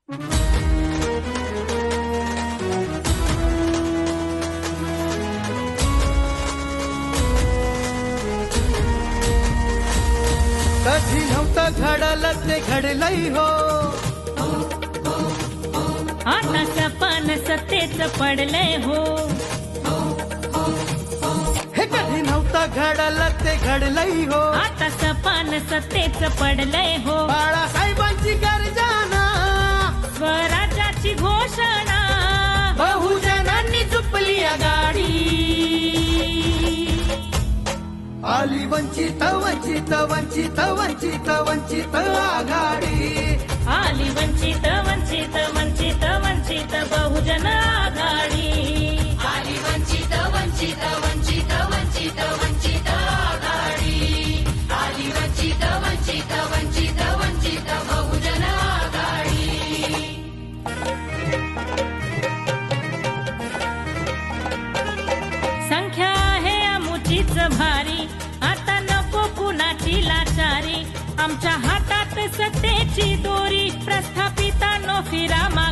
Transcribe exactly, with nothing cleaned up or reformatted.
कधी नव्हतं घडलं ते घडलंय हो, आता सपन सत्तेच पडलंय हो. हे कधी नव्हतं घडलं ते घडलंय हो, आता सपन सत्तेच पडलंय हो. बाळासाहेबांची गर्जना, स्वराज्याची घोषणा, बहुजनांनी झुपली आघाडी. आली वंचित वंचित वंचित वंचित वंचित आघाडी. आली वंचित वंचित वंचित वंचित बहुजन आघाडी. आली वंचित वंचित वंचित वंचित वंचित आघाडी. आली वंचित वंचित वंचित वंचित बहुजन आघाडी. संख्या आहे अमुचीच भारी, आता नको कुणाची लाचारी. आमच्या हातात सत्तेची दोरी, प्रस्थापितांनो फिरा माघारी.